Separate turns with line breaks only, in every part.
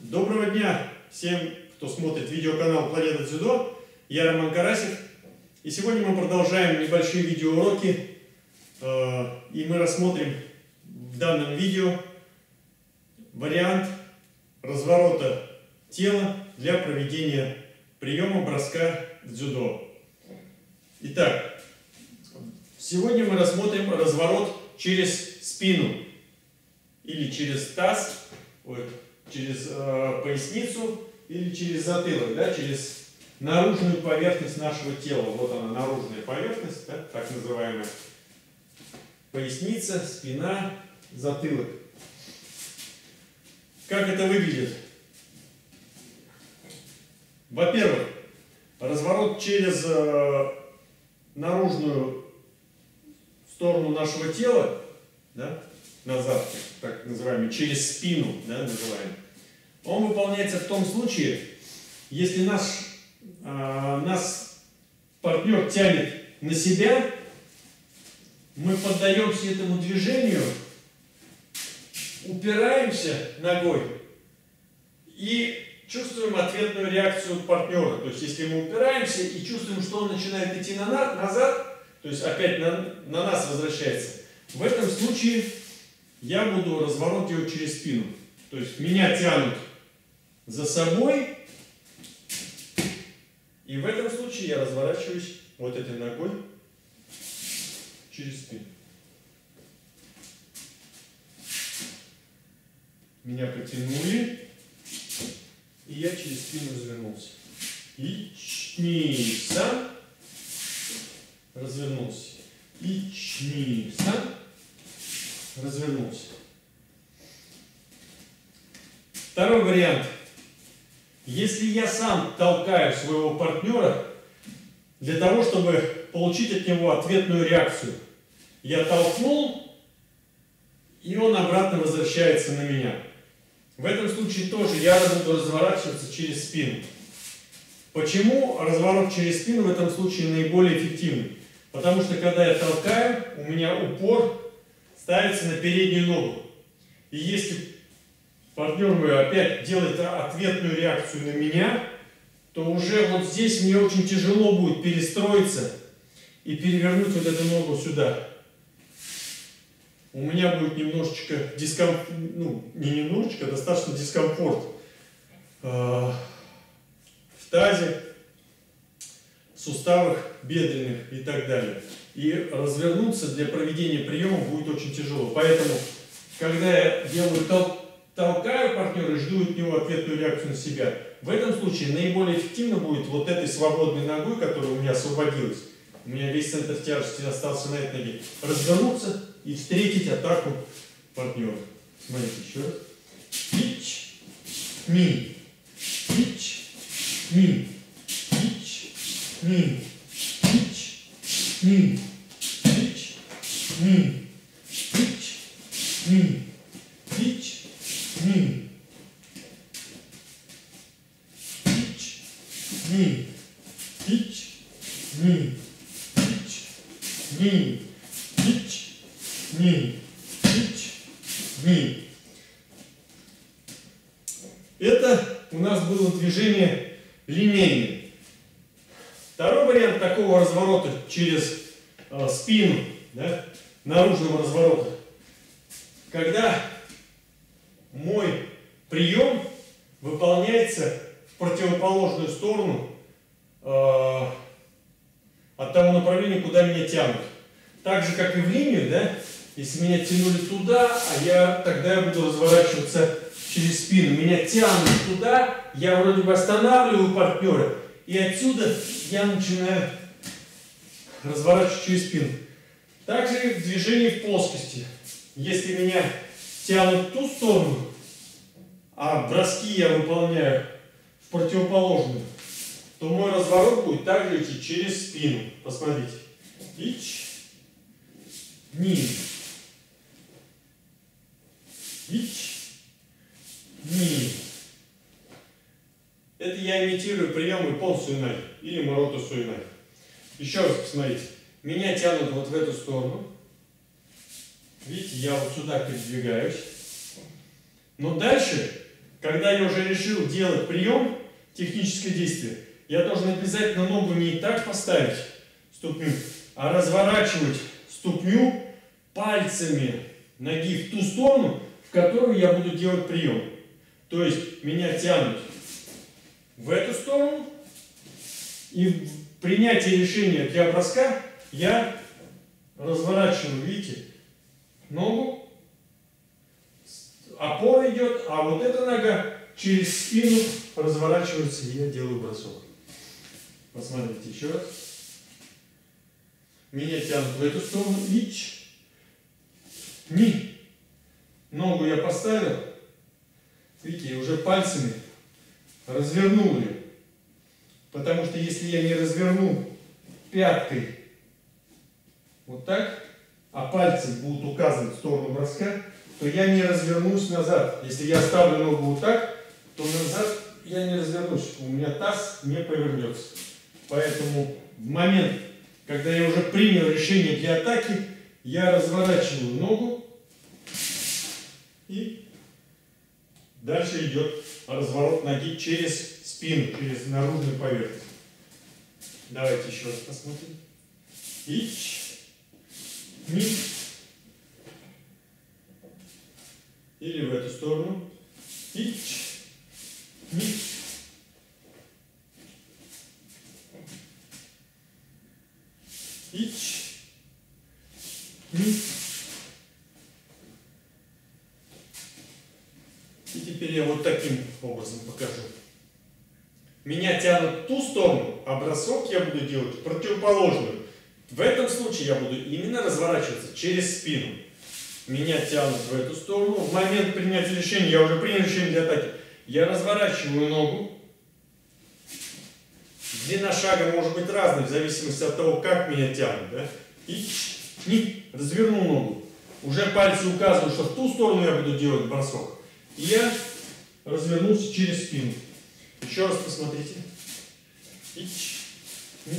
Доброго дня всем, кто смотрит видеоканал Планета Дзюдо. Я Роман Карасев. И сегодня мы продолжаем небольшие видеоуроки. И мы рассмотрим в данном видео вариант разворота тела для проведения приема броска в дзюдо. Итак, сегодня мы рассмотрим разворот через спину или через таз, через поясницу или через затылок, да, через наружную поверхность нашего тела. Вот она, наружная поверхность, да, так называемая поясница, спина, затылок. Как это выглядит? Во-первых, разворот через наружную сторону нашего тела, да, назад, так называемый, через спину, да, называем. Он выполняется в том случае, если нас партнер тянет на себя, мы поддаемся этому движению, упираемся ногой и чувствуем ответную реакцию партнера. То есть, если мы упираемся и чувствуем, что он начинает идти назад, то есть опять на нас возвращается, в этом случае я буду разворот делать через спину. То есть меня тянут за собой, и в этом случае я разворачиваюсь вот этой ногой через спину. Меня потянули, и я через спину развернулся. И чни-сан, развернулся. И чни-сан, развернулся. Второй вариант. Если я сам толкаю своего партнера для того, чтобы получить от него ответную реакцию, я толкнул, и он обратно возвращается на меня. В этом случае тоже я буду разворачиваться через спину. Почему разворот через спину в этом случае наиболее эффективный? Потому что когда я толкаю, у меня упор ставится на переднюю ногу. И если партнер мой опять делает ответную реакцию на меня, то уже вот здесь мне очень тяжело будет перестроиться и перевернуть вот эту ногу сюда. У меня будет немножечко дискомфорт, ну не немножечко, достаточно дискомфорт в тазе, в суставах бедренных и так далее. И развернуться для проведения приема будет очень тяжело. Поэтому, когда я толкаю партнера и жду от него ответную реакцию на себя, в этом случае наиболее эффективно будет вот этой свободной ногой, которая у меня освободилась, у меня весь центр тяжести остался на этой ноге, развернуться и встретить атаку партнера. Смотрите еще раз. Ич, ми, ич, ми, ич, ми, ич, ми, ич, ми, ич, ми, ич, ми, ич, ми, ич, ми, ич, ми, ич, ми, ич, ми. Это у нас было движение линейное. Второй вариант такого разворота через спину, да, наружного разворота, когда мой прием выполняется в противоположную сторону от того направления, куда меня тянут. Так же, как и в линию, да, если меня тянули туда, тогда я буду разворачиваться через спину. Меня тянут туда, я вроде бы останавливаю партнера, и отсюда я начинаю разворачиваться через спину. Также и в движении в плоскости. Если меня тянут в ту сторону, а броски я выполняю в противоположную, то мой разворот будет также идти через спину. Посмотрите. Ич, ми, ич, ми. Это я имитирую прием Иппон Суинай или Мурото Суинай. Еще раз посмотрите. Меня тянут вот в эту сторону. Видите, я вот сюда передвигаюсь. Но дальше когда я уже решил делать прием, техническое действие, я должен обязательно ногу не так поставить, ступню, а разворачивать ступню пальцами ноги в ту сторону, в которую я буду делать прием. То есть меня тянут в эту сторону, и в принятии решения для броска я разворачиваю, видите, ногу, опора идет, а вот эта нога через спину разворачивается, и я делаю бросок. Посмотрите еще раз. Меня тянут в эту сторону, ич, ни. Ногу я поставил, видите, я уже пальцами развернул ее. Потому что если я не разверну пяткой вот так, а пальцы будут указывать в сторону броска, то я не развернусь назад. Если я ставлю ногу вот так, то назад я не развернусь. У меня таз не повернется. Поэтому в момент, когда я уже принял решение для атаки, я разворачиваю ногу, и дальше идет разворот ноги через спину, через наружную поверхность. Давайте еще раз посмотрим. Ич, ни. Или в эту сторону. Ич, ни. Ич, ни. И теперь я вот таким образом покажу. Меня тянут в ту сторону, а бросок я буду делать противоположную. В этом случае я буду именно разворачиваться через спину. Меня тянут в эту сторону. В момент принятия решения, я уже принял решение для атаки, я разворачиваю ногу. Длина шага может быть разной, в зависимости от того, как меня тянут. Да? И развернул ногу. Уже пальцы указывают, что в ту сторону я буду делать бросок. И я развернулся через спину. Еще раз посмотрите. Ич, ни.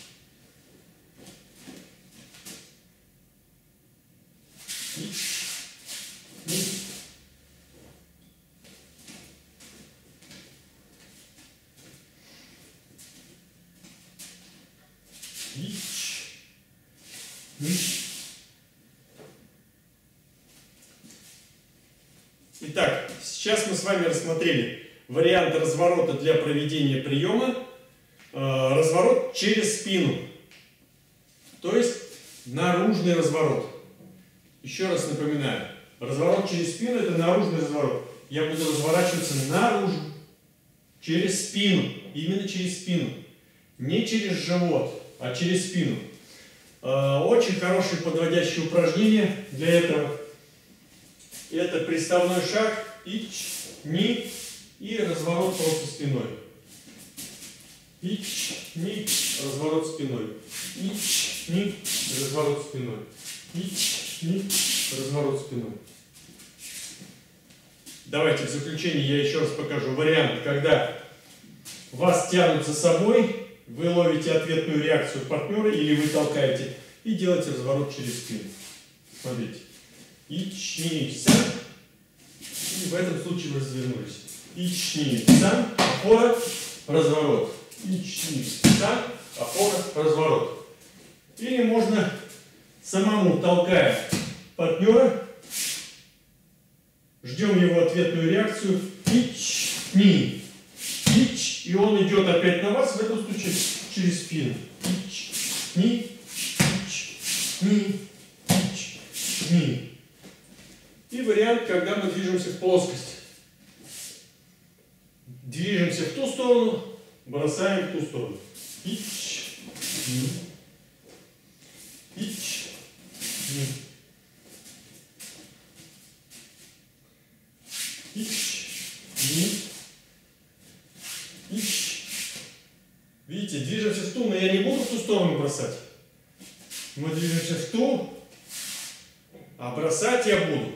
Ич, ни. Ич, ни. Итак, сейчас мы с вами рассмотрели вариант разворота для проведения приема. Разворот через спину. То есть наружный разворот. Еще раз напоминаю. Разворот через спину — это наружный разворот. Я буду разворачиваться наружу. Через спину. Именно через спину. Не через живот, а через спину. Очень хорошее подводящее упражнение для этого. Это приставной шаг. Ич, ни. И разворот просто спиной. Ич, ни, разворот спиной. Ич, ни, разворот спиной. Ич, ни, разворот спиной. Давайте в заключение я еще раз покажу вариант, когда вас тянут за собой, вы ловите ответную реакцию партнера или вы толкаете и делаете разворот через спину. Смотрите. Ич, ни, сан. И в этом случае вы развернулись. Ич, ни, сан, опора, разворот. Ич, ни, сан, опора, разворот. Или можно самому, толкая партнера, ждем его ответную реакцию. Ич, ни, ич, и он идет опять на вас, в этом случае через спину. Ич, ни, ич, ни, ич, ни. И вариант, когда мы движемся в плоскость. Движемся в ту сторону, бросаем в ту сторону. Ич, ни, ич, ни. Ич, ни, ич. Видите, движемся в ту, но я не буду в ту сторону бросать. Мы движемся в ту, а бросать я буду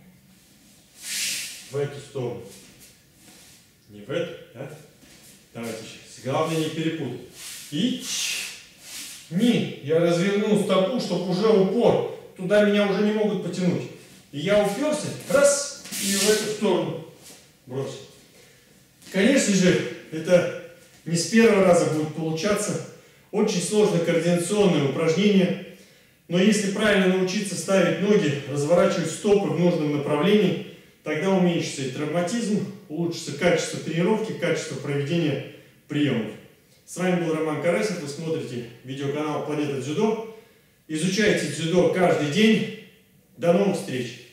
в эту сторону. Не в эту, да? Давайте сейчас. Главное не перепутать. Ич, ни. Я развернул стопу, чтобы уже упор. Туда меня уже не могут потянуть. И я уперся, раз, и в эту сторону. бросил. Конечно же, это не с первого раза будет получаться. Очень сложное координационное упражнение. Но если правильно научиться ставить ноги, разворачивать стопы в нужном направлении, тогда уменьшится и травматизм, улучшится качество тренировки, качество проведения приемов. С вами был Роман Карасев, вы смотрите видеоканал Планета Дзюдо. Изучайте дзюдо каждый день. До новых встреч!